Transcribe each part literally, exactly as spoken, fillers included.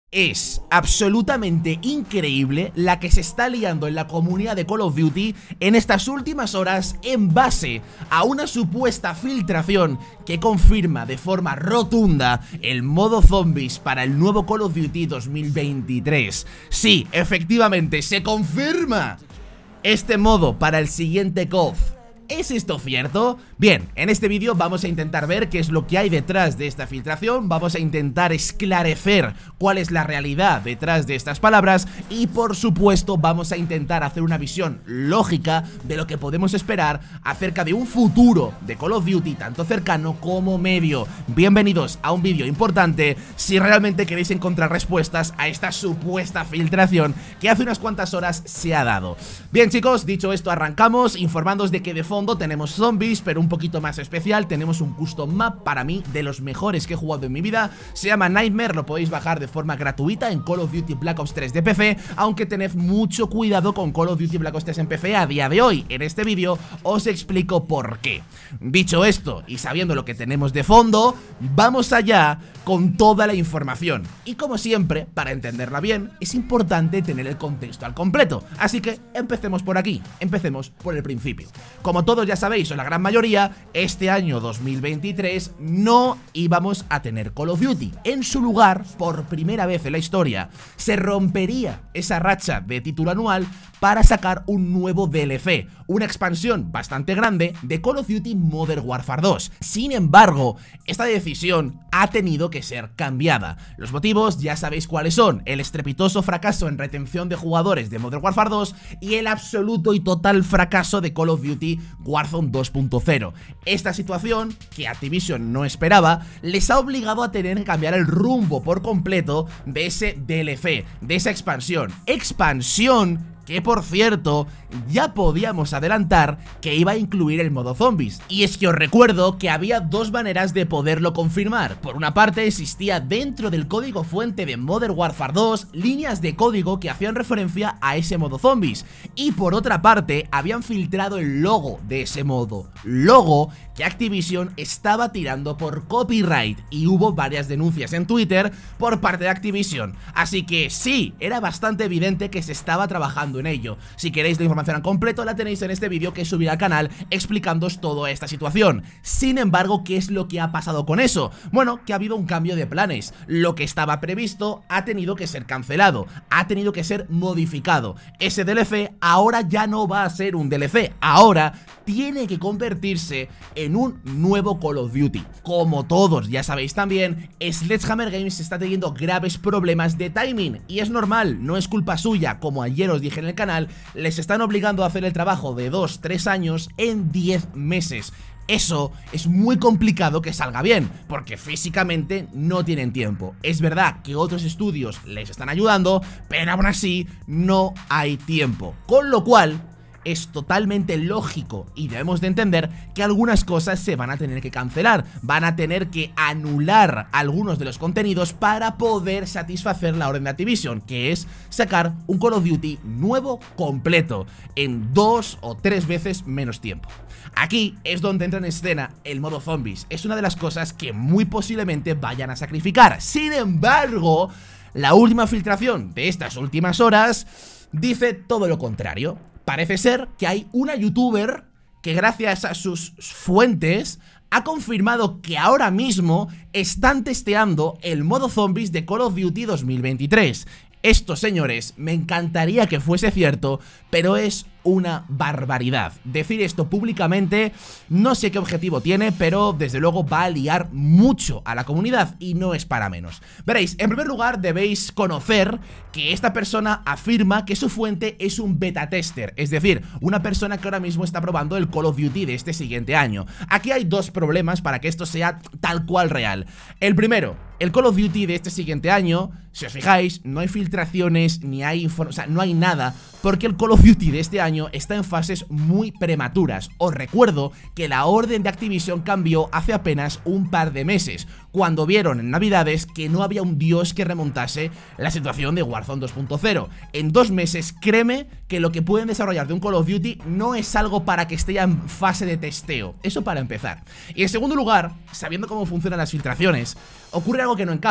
Es absolutamente increíble la que se está liando en la comunidad de Call of Duty en estas últimas horas en base a una supuesta filtración que confirma de forma rotunda el modo zombies para el nuevo Call of Duty dos mil veintitrés. Sí, efectivamente, se confirma este modo para el siguiente C O D. ¿Es esto cierto? Bien, en este vídeo vamos a intentar ver qué es lo que hay detrás de esta filtración, vamos a intentar esclarecer cuál es la realidad detrás de estas palabras y por supuesto vamos a intentar hacer una visión lógica de lo que podemos esperar acerca de un futuro de Call of Duty tanto cercano como medio. Bienvenidos a un vídeo importante si realmente queréis encontrar respuestas a esta supuesta filtración que hace unas cuantas horas se ha dado. Bien chicos, dicho esto arrancamos informándoos de que de fondo tenemos zombies, pero un poquito más especial. Tenemos un custom map, para mí, de los mejores que he jugado en mi vida. Se llama Nightmare, lo podéis bajar de forma gratuita en Call of Duty Black Ops tres de P C, aunque tened mucho cuidado con Call of Duty Black Ops tres en P C a día de hoy. En este vídeo os explico por qué. Dicho esto, y sabiendo lo que tenemos de fondo, vamos allá con toda la información. Y como siempre, para entenderla bien, es importante tener el contexto al completo. Así que empecemos por aquí, empecemos por el principio. Como todos ya sabéis, o la gran mayoría, este año dos mil veintitrés no íbamos a tener Call of Duty. En su lugar, por primera vez en la historia, se rompería esa racha de título anual para sacar un nuevo D L C, una expansión bastante grande de Call of Duty Modern Warfare dos. Sin embargo, esta decisión ha tenido que ser cambiada. Los motivos ya sabéis cuáles son: el estrepitoso fracaso en retención de jugadores de Modern Warfare dos y el absoluto y total fracaso de Call of Duty Warzone dos punto cero. Esta situación, que Activision no esperaba, les ha obligado a tener que cambiar el rumbo por completo de ese D L C, de esa expansión. Expansión que, por cierto, ya podíamos adelantar que iba a incluir el modo zombies. Y es que os recuerdo que había dos maneras de poderlo confirmar. Por una parte, existía dentro del código fuente de Modern Warfare dos líneas de código que hacían referencia a ese modo zombies. Y por otra parte, habían filtrado el logo de ese modo. Logo que Activision estaba tirando por copyright y hubo varias denuncias en Twitter por parte de Activision. Así que sí, era bastante evidente que se estaba trabajando en ello. Si queréis la información al completo la tenéis en este vídeo que subiré al canal explicándoos toda esta situación. Sin embargo, ¿qué es lo que ha pasado con eso? Bueno, que ha habido un cambio de planes. Lo que estaba previsto ha tenido que ser cancelado, ha tenido que ser modificado. Ese D L C ahora ya no va a ser un D L C, ahora tiene que convertirse en un nuevo Call of Duty. Como todos ya sabéis también, Sledgehammer Games está teniendo graves problemas de timing y es normal, no es culpa suya. Como ayer os dije en el canal, les están obligando a hacer el trabajo de dos tres años en diez meses. Eso es muy complicado que salga bien, porque físicamente no tienen tiempo. Es verdad que otros estudios les están ayudando, pero aún así no hay tiempo. Con lo cual es totalmente lógico y debemos de entender que algunas cosas se van a tener que cancelar, van a tener que anular algunos de los contenidos para poder satisfacer la orden de Activision, que es sacar un Call of Duty nuevo completo en dos o tres veces menos tiempo. Aquí es donde entra en escena el modo zombies. Es una de las cosas que muy posiblemente vayan a sacrificar. Sin embargo, la última filtración de estas últimas horas dice todo lo contrario. Parece ser que hay una youtuber que, gracias a sus fuentes, ha confirmado que ahora mismo están testeando el modo zombies de Call of Duty dos mil veintitrés. Esto, señores, me encantaría que fuese cierto, pero es una barbaridad. Decir esto públicamente no sé qué objetivo tiene, pero desde luego va a liar mucho a la comunidad y no es para menos. Veréis, en primer lugar debéis conocer que esta persona afirma que su fuente es un beta tester, es decir, una persona que ahora mismo está probando el Call of Duty de este siguiente año. Aquí hay dos problemas para que esto sea tal cual real. El primero, el Call of Duty de este siguiente año, si os fijáis, no hay filtraciones ni hay, o sea, no hay nada, porque el Call of Duty de este año está en fases muy prematuras. Os recuerdo que la orden de Activision cambió hace apenas un par de meses, cuando vieron en Navidades que no había un dios que remontase la situación de Warzone dos punto cero. En dos meses, créeme que lo que pueden desarrollar de un Call of Duty no es algo para que esté ya en fase de testeo. Eso para empezar. Y en segundo lugar, sabiendo cómo funcionan las filtraciones, ocurre algo que no encaja.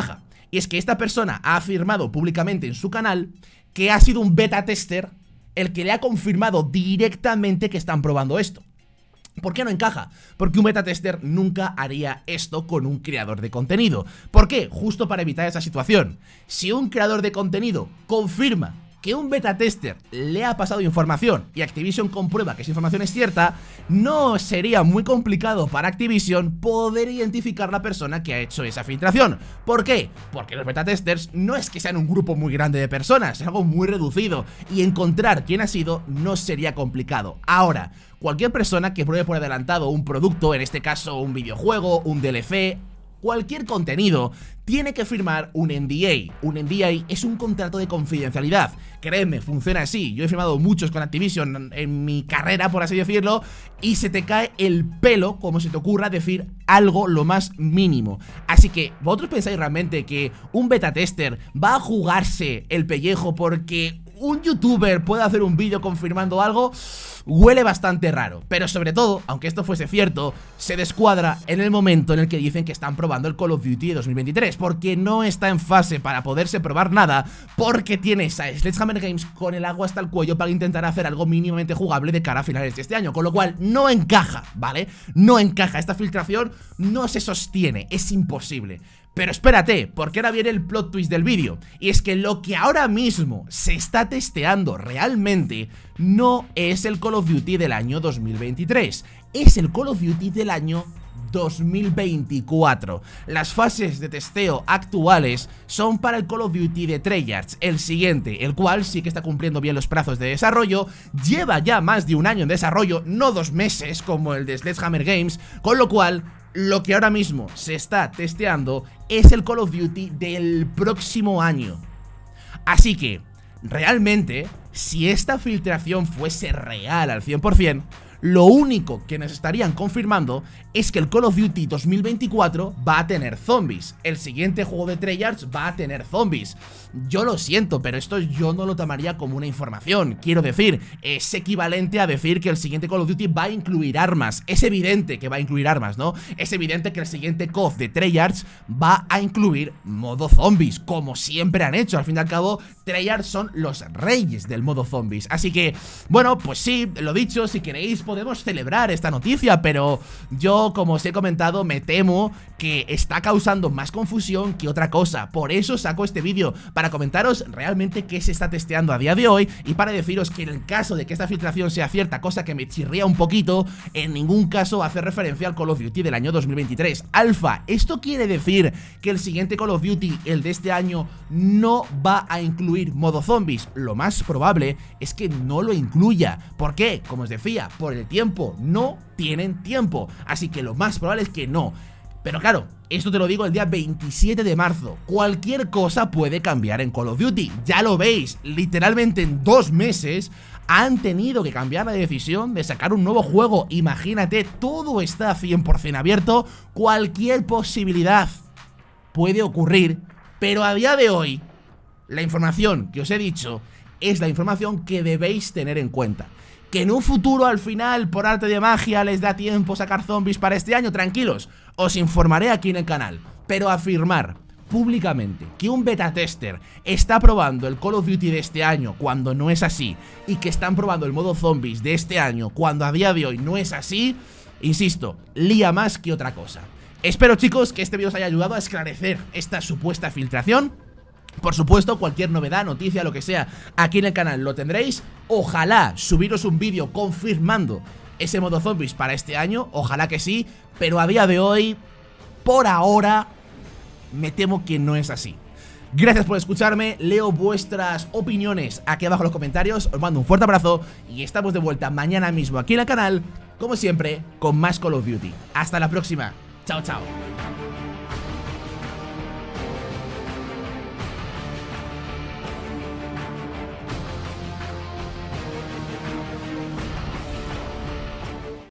Y es que esta persona ha afirmado públicamente en su canal que ha sido un beta tester el que le ha confirmado directamente que están probando esto. ¿Por qué no encaja? Porque un beta tester nunca haría esto con un creador de contenido. ¿Por qué? Justo para evitar esa situación. Si un creador de contenido confirma que un beta tester le ha pasado información y Activision comprueba que esa información es cierta, no sería muy complicado para Activision poder identificar la persona que ha hecho esa filtración. ¿Por qué? Porque los beta testers no es que sean un grupo muy grande de personas, es algo muy reducido, y encontrar quién ha sido no sería complicado. Ahora, cualquier persona que pruebe por adelantado un producto, en este caso un videojuego, un D L C, cualquier contenido, tiene que firmar un N D A. Un N D A es un contrato de confidencialidad. Créeme, funciona así. Yo he firmado muchos con Activision en mi carrera, por así decirlo, y se te cae el pelo como se te ocurra decir algo lo más mínimo. Así que, ¿vosotros pensáis realmente que un beta tester va a jugarse el pellejo porque un youtuber puede hacer un vídeo confirmando algo? Huele bastante raro, pero sobre todo, aunque esto fuese cierto, se descuadra en el momento en el que dicen que están probando el Call of Duty de dos mil veintitrés, porque no está en fase para poderse probar nada, porque tienes a Sledgehammer Games con el agua hasta el cuello para intentar hacer algo mínimamente jugable de cara a finales de este año, con lo cual no encaja, ¿vale? No encaja, esta filtración no se sostiene, es imposible. Pero espérate, porque ahora viene el plot twist del vídeo. Y es que lo que ahora mismo se está testeando realmente no es el Call of Duty del año dos mil veintitrés, es el Call of Duty del año dos mil veinticuatro. Las fases de testeo actuales son para el Call of Duty de Treyarch, el siguiente, el cual sí que está cumpliendo bien los plazos de desarrollo, lleva ya más de un año en desarrollo, no dos meses como el de Sledgehammer Games, con lo cual lo que ahora mismo se está testeando es el Call of Duty del próximo año. Así que, realmente, si esta filtración fuese real al cien por cien, lo único que nos estarían confirmando es que el Call of Duty dos mil veinticuatro va a tener zombies. El siguiente juego de Treyarch va a tener zombies. Yo lo siento, pero esto yo no lo tomaría como una información. Quiero decir, es equivalente a decir que el siguiente Call of Duty va a incluir armas. Es evidente que va a incluir armas, ¿no? Es evidente que el siguiente C O F de Treyarch va a incluir modo zombies, como siempre han hecho. Al fin y al cabo, Treyarch son los reyes del modo zombies. Así que, bueno, pues sí, lo dicho, si queréis podemos celebrar esta noticia, pero yo, como os he comentado, me temo que está causando más confusión que otra cosa. Por eso saco este vídeo, para comentaros realmente qué se está testeando a día de hoy y para deciros que en el caso de que esta filtración sea cierta, cosa que me chirría un poquito, en ningún caso hace referencia al Call of Duty del año dos mil veintitrés. Alfa, ¿esto quiere decir que el siguiente Call of Duty, el de este año, no va a incluir modo zombies? Lo más probable es que no lo incluya. ¿Por qué? Como os decía, por el tiempo, no tienen tiempo, así que lo más probable es que no. Pero claro, esto te lo digo el día veintisiete de marzo. Cualquier cosa puede cambiar en Call of Duty. Ya lo veis, literalmente en dos meses han tenido que cambiar la decisión de sacar un nuevo juego. Imagínate, todo está cien por cien abierto. Cualquier posibilidad puede ocurrir, pero a día de hoy la información que os he dicho es la información que debéis tener en cuenta. Que en un futuro, al final, por arte de magia, les da tiempo sacar zombies para este año, tranquilos, os informaré aquí en el canal. Pero afirmar públicamente que un beta tester está probando el Call of Duty de este año cuando no es así, y que están probando el modo zombies de este año cuando a día de hoy no es así, insisto, lía más que otra cosa. Espero, chicos, que este vídeo os haya ayudado a esclarecer esta supuesta filtración. Por supuesto, cualquier novedad, noticia, lo que sea, aquí en el canal lo tendréis. Ojalá subiros un vídeo confirmando ese modo zombies para este año, ojalá que sí, pero a día de hoy, por ahora, me temo que no es así. Gracias por escucharme, leo vuestras opiniones aquí abajo en los comentarios, os mando un fuerte abrazo y estamos de vuelta mañana mismo aquí en el canal, como siempre, con más Call of Duty. Hasta la próxima, chao chao.